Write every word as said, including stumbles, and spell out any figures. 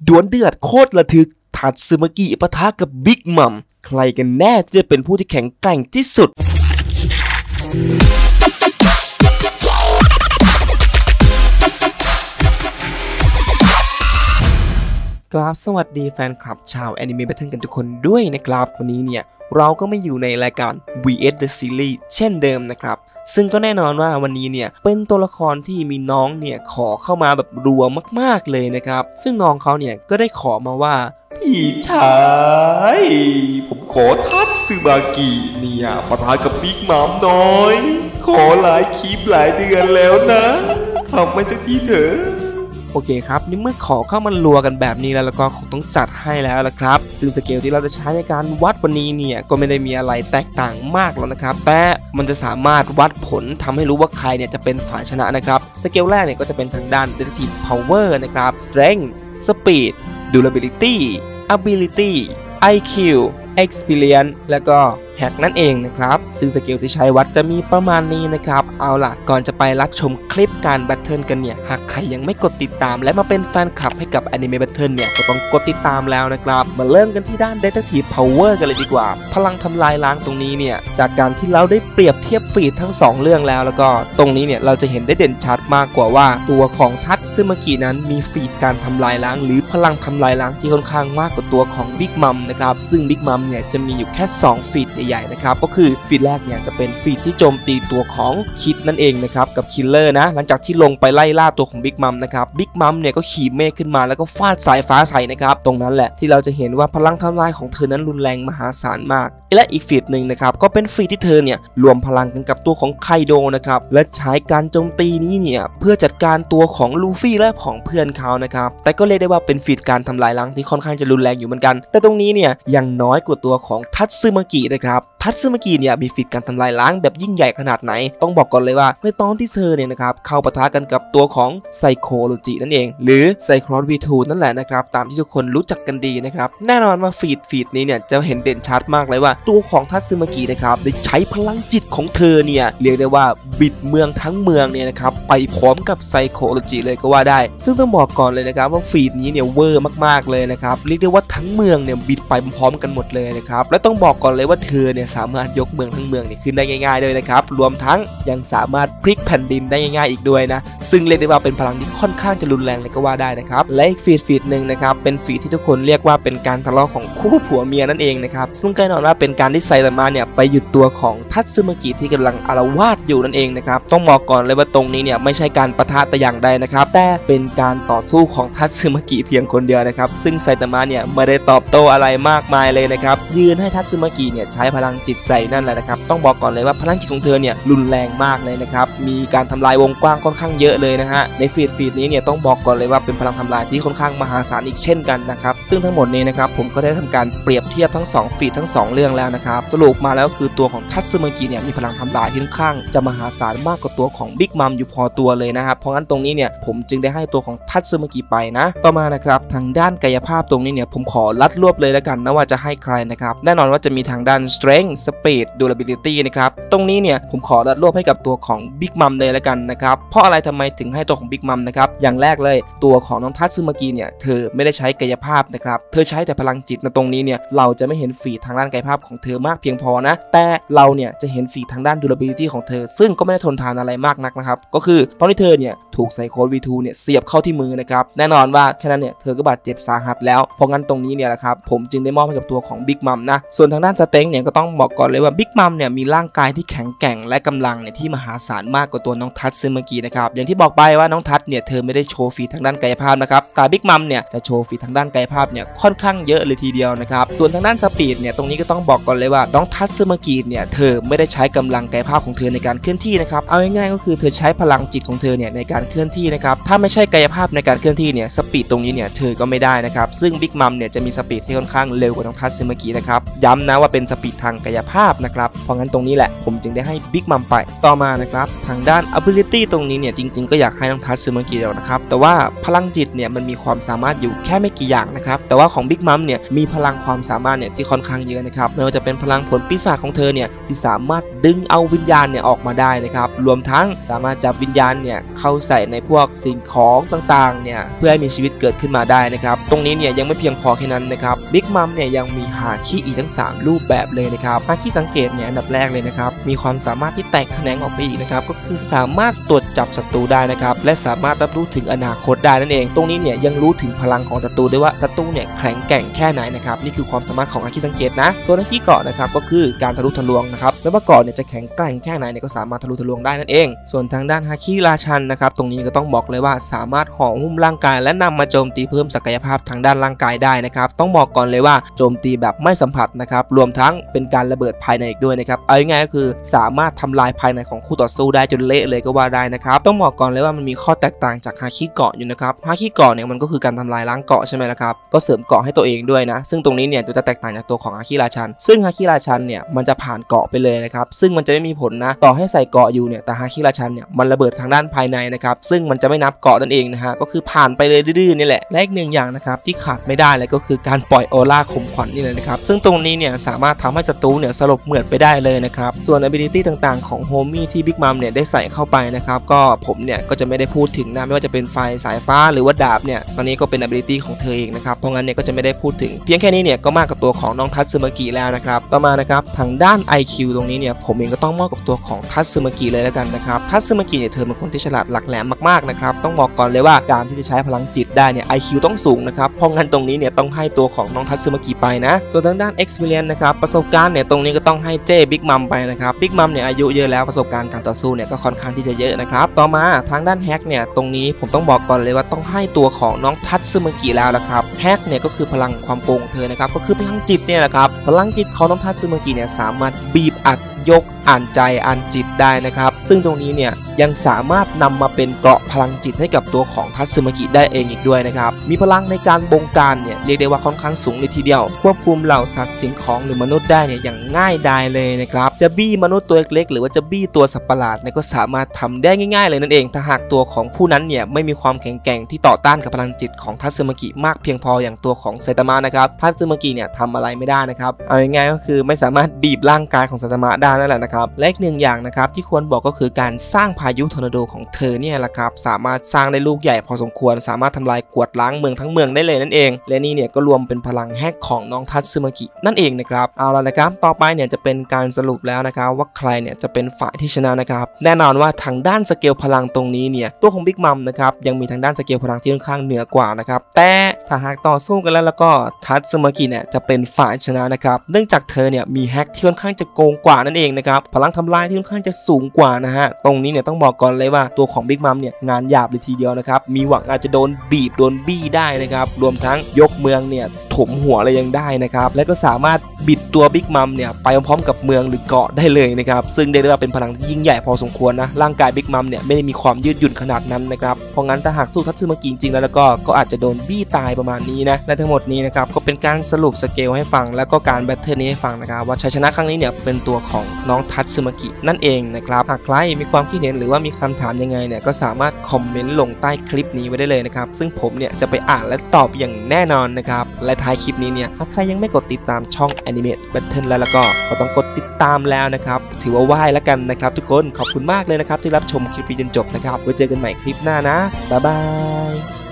ดวลเดือดโคตรระทึกทัตสึมากิปะทะกับบิ๊กมัมใครกันแน่ที่จะเป็นผู้ที่แข็งแกร่งที่สุดกราบสวัสดีแฟนคลับชาวแอนิเมะแบทเทิลกันทุกคนด้วยนะครับวันนี้เนี่ยเราก็ไม่อยู่ในรายการ วี เอส The Series เช่นเดิมนะครับซึ่งก็แน่นอนว่าวันนี้เนี่ยเป็นตัวละครที่มีน้องเนี่ยขอเข้ามาแบบรัวมากๆเลยนะครับซึ่งน้องเขาเนี่ยก็ได้ขอมาว่าพี่ชายผมขอทัตสึมากิเนี่ยปะทะกับบิ๊กมัมน้อยขอหลายคลิปหลายเดือนแล้วนะทำไม่สักทีเถอะโอเคครับนี่เมื่อขอเข้ามารัวกันแบบนี้แล้วแล้วก็คงต้องจัดให้แล้วละครับซึ่งสเกลที่เราจะใช้ในการวัดวันนี้เนี่ยก็ไม่ได้มีอะไรแตกต่างมากแล้วนะครับแต่มันจะสามารถวัดผลทำให้รู้ว่าใครเนี่ยจะเป็นฝ่ายชนะนะครับสเกลแรกเนี่ยก็จะเป็นทางด้าน Detective Power นะครับ Strength Speed Durability Ability ไอ คิว Experience แล้วก็แฮกนั่นเองนะครับซึ่งสกิลที่ใช้วัดจะมีประมาณนี้นะครับเอาล่ะก่อนจะไปรับชมคลิปการแบทเทิลกันเนี่ยหากใครยังไม่กดติดตามและมาเป็นแฟนคลับให้กับแอนิเมะแบทเทิลเนี่ยก็ต้องกดติดตามแล้วนะครับมาเริ่มกันที่ด้าน Detective Power กันเลยดีกว่าพลังทำลายล้างตรงนี้เนี่ยจากการที่เราได้เปรียบเทียบฟีดทั้งสองเรื่องแล้วแล้วก็ตรงนี้เนี่ยเราจะเห็นได้เด่นชัดมากกว่าว่าตัวของทัตสึมากินั้นมีฟีดการทำลายล้างหรือพลังทำลายล้างที่ค่อนข้างมากกว่าตัวของบิ๊กมัมนะครับซึ่งบิ๊กมัมเนี่ยจะมีอยู่แค่สองฟีดใหญ่ๆนะครับก็คือฟีดแรกเนี่ยจะเป็นฟีดที่โจมตีตัวของคิดนั่นเองนะครับกับคิลเลอร์นะหลังจากที่ลงไปไล่ล่าตัวของบิ๊กมัมนะครับบิ๊กมัมเนี่ยก็ขี่เมฆขึ้นมาแล้วก็ฟาดสายฟ้าใส่นะครับตรงนั้นแหละที่เราจะเห็นว่าพลังทำลายของเธอนั้นรุนแรงมหาศาลมากและอีกฟีดหนึ่งนะครับก็เป็นฟีดที่เธอเนี่ยรวมพลังกันกับตัวของไคโดนะครับและใช้การโจมตีนี้เนี่ยเพื่อจัดการตัวของลูฟี่และของเพื่อนเขานะครับแต่ก็เรียกได้ว่าเป็นฟีดการทำลายล้างที่ค่อนข้างจะรุนแรงอยู่เหมือนกันแต่ตรงนี้เนี่ยยังน้อยกว่าตัวของทัตสึมากินะครับทัตสึมากิเนี่ยมีฟีดการทำลายล้างแบบยิ่งใหญ่ขนาดไหนต้องบอกก่อนเลยว่าในตอนที่เธอเนี่ยนะครับเข้าปะทะกันกับตัวของไซโคโลจินั่นเองหรือไซคลอส วี ทู นั่นแหละนะครับตามที่ทุกคนรู้จักกันดีนะครับแน่นอนว่าฟีดฟีดนี้เนี่ยจะเห็นเด่นชัดมากเลยว่าตัวของทัตสึมากินะครับได้ใช้พลังจิตของเธอเนี่ยเรียกได้ว่าบิดเมืองทั้งเมืองเนี่ยนะครับไปพร้อมกับไซโคโลจิเลยก็ว่าได้ซึ่งต้องบอกก่อนเลยนะครับว่าฟีดนี้เนี่ยเวอร์มากๆเลยนะครับเรียกได้ว่าทั้งเมืองเนี่ยบิดไปพร้อมกันหมดเลยนะครับและต้องบอกก่อนเลยว่าเธอเนี่ยสามารถยกเมืองทั้งเมืองนี่ขึ้นได้ง่ายๆด้วยนะครับรวมทั้งยังสามารถพลิกแผ่นดินได้ง่ายๆอีกด้วยนะซึ่งเรียกได้ว่าเป็นพลังที่ค่อนข้างจะรุนแรงเลยก็ว่าได้นะครับและอีกฟีดฟีดหนึ่งนะครับเป็นฟีดที่ทุกคนเรียกว่าเป็นการทะเลาะของคู่ผัวเมียนั่นเองนะครับซึ่งแน่นอนว่าเป็นการที่ไซตามะเนี่ยไปหยุดตัวของทัตสึมากิที่กำลังอาละวาดอยู่นั่นเองนะครับต้องบอกก่อนเลยว่าตรงนี้เนี่ยไม่ใช่การปะทะแต่อย่างใดนะครับแต่เป็นการต่อสู้ของทัตสึมากิเพียงคนเดียวนะครับซึ่งไซตามะเนี่ยไม่ได้ตอบโต้อะไรมากมายเลยนะครับยืนให้ทัตสึมากิเนี่ยใช้พลังจิตใส่นั่นแหละนะครับต้องบอกก่อนเลยว่าพลังจิตของเธอเนี่ยรุนแรงมากเลยนะครับมีการทำลายวงกว้างค่อนข้างเยอะเลยนะฮะในฟีดฟีดนี้เนี่ยต้องบอกก่อนเลยว่าเป็นพลังทำลายที่ค่อนข้างมหาศาลอีกเช่นกันนะครับซึ่งทั้งหมดนี้นะครับผมก็ได้ทำการเปรียบเทียบทั้งสองฟีดทั้งสองเรื่องแล้วนะครับสรุปมาแล้วคือตัวของทัตสึมากิเนี่ยมีพลังทำลายที่ค่อนข้างจะมหาศาลมากกว่าตัวของบิ๊กมัมอยู่พอตัวเลยนะครับเพราะงั้นตรงนี้เนี่ยผมจึงได้ให้ตัวของทัตสึมากิไปนะต่อมานะครับทางด้านกายภาพตรงนี้เนี่ยผมขอลัดรวบเลยแล้วกันนะว่าจะให้ใครนะครับแน่นอนว่าจะมีทางด้าน strength speed durability นะครับตรงนี้เนี่ยผมขอลัดรวบให้กับตัวของบิ๊กมัมเลยแล้วกันนะครับเพราะอะไรทำไมถึงให้ตัวของบิ๊กมัมนะครับอย่างแรกเลยตัวของน้องทัตสึมากิเนี่ยเธอไม่ได้ใช้กายภาพนะครับเธอใช้แต่พลังจิตนะตรงนี้เนี่ยเราจะไม่เห็นฟีดทางด้านกายภาพของเธอมากเพียงพอนะแต่เราเนี่ยจะเห็นฟีดทางด้าน durability ของเธอซึ่งก็ไม่ได้ทนทานอะไรมากนักนะครับก็คือตอนที่เธอเนี่ยถูกไซโค วี ทู เนี่ยเสียบเข้าที่มือนะครับแน่นอนว่าแค่นั้นเนี่ยเธอก็บาดเจ็บสาหัสแล้วเพราะงั้นตรงนี้เนี่ยแหละครับผมจึงได้มอบให้กับตัวของบิ๊กมัมนะส่วนทางด้านสเต็งเนี่ยก็ต้องบอกก่อนเลยว่าบิ๊กมัมเนี่ยมีร่างกายที่แข็งแกร่งและกำลังเนี่ยที่มหาศาลมากกว่าตัวน้องทัตสึมากินะครับอย่างที่บอกไปว่าน้องทัตเนี่ยเธอไม่ได้โชว์ฟีดทางด้านกายภาพนะครับแต่บิ๊กมัมเนี่ยจะโชว์ฟีดทางด้านกายภาพเนี่ยค่อนข้างเยอะเลยทีเดียวนะครับส่วนทางด้านสปีดเนี่ยตรงนี้ก็ต้องบอกก่อนเลยว่าน้องทัตสึมากิเนี่ยเธอไม่ได้ใช้กำลังกายภาพของเธอในการเคลื่อนที่นะครับเอาง่ายๆก็คือเธอใช้พลังจิตของเธอเนี่ยในการเคลื่อนที่นะครับถ้าไม่ใช่กายภาพในการเคลื่อนที่เนี่ยสปีดตรงนี้เนี่ยเธอก็ไม่ได้นะครับซึ่งบิ๊กมัมเนี่ยจะมีสปีดที่ค่อนข้างเร็วกว่าน้องทัตสึมากินะครับย้ำนะว่าเป็นสปีดทางกายภาพนะครับเพราะงั้นตรงนี้แหละผมจึงได้ให้บิ๊กมัมไปต่อมานะครับทางด้าน ability ตรงนี้เนี่ยจริงๆก็อยากให้น้องทัตซึมากิแล้วนะครับแต่ว่าพลังจิตเนี่ยมันมีความสามารถอยู่แค่ไม่กี่อย่างนะครับแต่ว่าของบิ๊กมัมเนี่ยมีพลังความสามารถเนี่ยที่ค่อนข้างเยอะนะครับไม่ว่าจะเป็นพลังผลปีศาจของเธอเนี่ยที่สามารถดึงเอาวิญญาณเนี่ยออกมาได้นะครับรวมทั้งสามารถจับวิญญาณเนี่ยเข้าใส่ในพวกสิ่งของต่างๆเนี่ยเพื่อให้มีชีวิตเกิดขึ้นมาได้นะครับตรงนี้เนี่ยยังไม่เพียงพอแค่นั้นนะครับบิ๊กมัมเนี่ยยังมีฮาคิอีกทั้งสามรูปแบบเลยนะครับฮาคิสังเกตเนี่ยอันดับแรกเลยนะครับมีความสามารถที่แตกแขนงออกไปอีกนะครับก็คือสามารถตรวจจับศัตรูได้นะครับและสามารถรับรู้ถึงอนาคตได้นั่นเองตรงนี้เนี่ยยังรู้ถึงพลังของศัตรูด้วยว่าศัตรูเนี่ยแข็งแกร่งแค่ไหนนะครับนี่คือความสามารถของฮาคิสังเกตนะส่วนฮาคิเกาะนะครับก็คือการทะลุทะลวงนะครับไม่ว่าเกาะเนี่ยจะแข็งแกร่งแค่ไหนเนี่ยก็สามารถทะลุทะลวงได้นั่นเองส่วนทางด้านฮาคิราชันนะครับตรงนี้ก็ต้องบอกเลยว่าสามารถห่อหุ้มร่างกายและนำมาโจมตีเพิ่มศักยภาพทางด้านร่างกายได้นะครับต้องบอกก่อนเลยว่าโจมตีแบบไม่สัมผัสนะครับรวมทั้งเป็นการระเบิดภายในอีกด้วยนะครับเอาง่ายๆก็คือสามารถทำลายภายในของคู่ต่อสู้ได้จนเละเลยก็ว่าได้นะครับต้องบอกก่อนเลยว่ามันมีข้อแตกต่างจากฮาคิเกาะอยู่นะครับฮาคิเกาะเนี่ยมันก็คือการทำลายล้างเกาะใช่ไหมล่ะครับก็เสริมเกาะให้ตัวเองด้วยนะซึ่งตรงนี้เนี่ยจะแตกต่างจากตัวของฮาคิราชันซึ่งฮาคิราชันเนี่ยมันจะผ่านเกาะไปเลยนะครับซึ่งมันจะไม่มีผลนะต่อให้ใส่เกาะอยู่เนี่ยแต่ฮาคิราชันเนี่ยมันระเบิดทางด้านภายในนะครับซึ่งมันจะไม่นับเกาะนั่นเองนะฮะก็คือผ่านไปเลยดื้อๆนี่แหละและอีกหนึ่งอย่างนะครับที่ขาดไม่ได้เลยก็คือการปล่อยออร่าข่มขวัญนี่เลยนะครับซึ่งตรงนี้เนี่ยสามารถทำให้ศัตรูเนี่ยสลบเหมือดไปได้เลยนะครับส่วน ability ต่างๆของโฮมี่ที่บิ๊กมัมเนี่ยได้ใส่เข้าไปนะครับก็ผมเนี่ยก็จะไม่ได้พูดถึงนะไม่ว่าจะเป็นไฟสายฟ้าหรือว่าดาบเนี่ยตอนนี้ก็เป็น ability ของเธอเองนะครับเพราะงั้นเนี่ยก็จะไม่ได้พูดถึงเพียงแค่นี้เนี่ยก็มากกับตัวของน้องทัตซึมากิแล้วนะครับต่อมานะครับทางด้าน ไอ คิว ตรงนี้เนี่ยผมเองก็ต้องมอบกับตัวของทัตซึมากิเลยแล้วกันนะครับทัตซึมากิเนี่ยเธอเป็นคนที่ฉลาดหลักแหลมมากๆนะครับต้องบอกก่อนเลยว่าการที่จะใช้พลังจิตได้เนี่ย ไอ คิว ต้องสูงนะครับเพราะงั้นตรงนี้เนี่ยต้องให้ตัวของน้องทัตซึมากิไปนะส่วนทางด้าน experience นะครับประสบการณ์เนี่ยตรงนี้ก็ต้องให้เจ้บิ๊กมัมไปนะครับบิ๊กมัมเนี่ยอายุเยอะแล้วประสบการณ์การต่อสู้เนี่ยก็ค่อนข้างที่จะเยอะนะครับต่อมาทางด้านแฮกเนี่ยตรงนี้ผมต้องบอกก่อนเลยว่าต้องให้ตัวของน้องทัตซึมากิแล้วละครับแฮกเนี่ยก็คือพลังความโกงเธอนะครับก็คือพลังจิตเนี่ยแหละครับพลังจิตของน้องทัตซึมากิเนี่ยสามารถบีบอัดยกอ่านใจอ่านจิตได้นะครับซึ่งตรงนี้เนี่ยยังสามารถนำมาเป็นเกราะพลังจิตให้กับตัวของทัตซึมากิได้เองอีกด้วยนะครับมีพลังในการบงการเนี่ยเรียกได้ว่าค่อนข้างสูงเลยทีเดียวควบคุมเหล่าสัตว์สิ่งของหรือมนุษย์ได้เนี่ยอย่างง่ายดายเลยนะครับจะบี้มนุษย์ตัวเล็กๆหรือว่าจะบี้ตัวสัตว์ประหลาดเนี่ยก็สามารถทำได้ง่ายๆเลยนั่นเองถ้าหากตัวของผู้นั้นเนี่ยไม่มีความแข็งแกร่งที่ต่อต้านกับพลังจิตของทัตซึมากิมากเพียงพออย่างตัวของไซตามะนะครับทัตซึมากิเนี่ยทำอะไรไม่ได้นะครับเอาง่ายๆก็คือไม่สามารถบีบร่างกายของไซตามะได้นั่นแหละนะครับและอีกหนึ่งอย่างนะครับที่ควรบอกก็คือการสร้างพายุทอร์นาโดของเธอเนี่ยแหละครับสามารถสร้างได้ลูกใหญ่พอสมควรสามารถทำลายกวาดล้างเมืองทั้งเมืองได้เลยนั่นเองและนี่เนี่ยก็รวมเป็นพลังแฮกของน้องทัตซึมากินั่นเองนะครับเอาละนะครับต่อไปเนี่ยจะเป็นการสรุปแล้วนะครับว่าใครเนี่ยจะเป็นฝ่ายที่ชนะนะครับแน่นอนว่าทางด้านสเกลพลังตรงนี้เนี่ยตัวของบิ๊กมัมนะครับยังมีทางด้านสเกลพลังที่ค่อนข้างเหนือกว่านะครับแต่ถ้าหากต่อสู้กันแล้วแล้วก็ทัตซึมากิเนี่ยจะเป็นฝ่ายชนะนะครับเนื่องจากเธอเนี่ยมีแฮกที่ค่อนข้างจะโกงกว่านั่นเองนะครับพลังทำลายที่ค่อนข้างจะสูงกว่านะฮะตรงนี้เนี่ยต้องบอกก่อนเลยว่าตัวของบิ๊กมัมเนี่ยงานหยาบเลยทีเดียวนะครับมีหวังอาจจะโดนบีบโดนบี้ได้นะครับรวมทั้งยกเมืองเนี่ยถมหัวอะไรยังได้นะครับและก็สามารถบิดตัวบิ๊กมัมเนี่ยไปพร้อมๆกับเมืองหรือเกาะได้เลยนะครับซึ่งได้เรียกว่าเป็นพลังที่ยิ่งใหญ่พอสมควรนะร่างกายบิ๊กมัมเนี่ยไม่ได้มีความยืดหยุ่นขนาดนั้นนะครับเพราะงั้นถ้าหากสู้ทัตซึมากิจริงๆแล้วก็ก็อาจจะโดนบี้ตายประมาณนี้นะและทั้งหมดนี้นะครับก็เป็นการสรุปสเกลให้ฟังแล้วก็การแบทเทิลนี้ให้ฟังนะครับว่าชัยชนะครั้งนี้เนี่ยเป็นตัวของน้องทัตซึมากินั่นเองนะครับหากใครมีความคิดเห็นหรือว่ามีคำถามยังไงเนี่ยก็สามารถคอมเมนต์ลงใต้คลิปนี้ไว้ได้เลยนะครับซึ่งผมเนี่ยจะไปอ่านและตอบอย่างแน่นอนนะครับและท้ายคลิปนี้เนี่ยหากใครยังไม่กดติดตามช่อง Animate Battle แล้วก็ก็ต้องกดติดตามแล้วนะครับถือว่าไหว้แล้วกันนะครับทุกคนขอบคุณมากเลยนะครับที่รับชมคลิปนี้จนจบนะครับไว้เจอกันใหม่คลิปหน้านะบ๊ายบาย